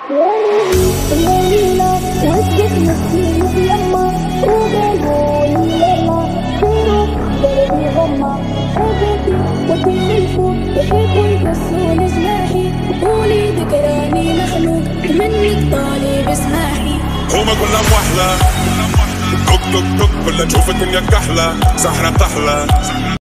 ليلى وسط مسكين في يما وقالوا لي يلا شنو دربي غمة حبيبي وديني الفوق يحبوا يقصون جناحي قولي ذكراني مخلوق منك طالب اسماحي هما كلها موحلة توك توك توك كلها تشوف الدنيا كحلة سحرة طحلة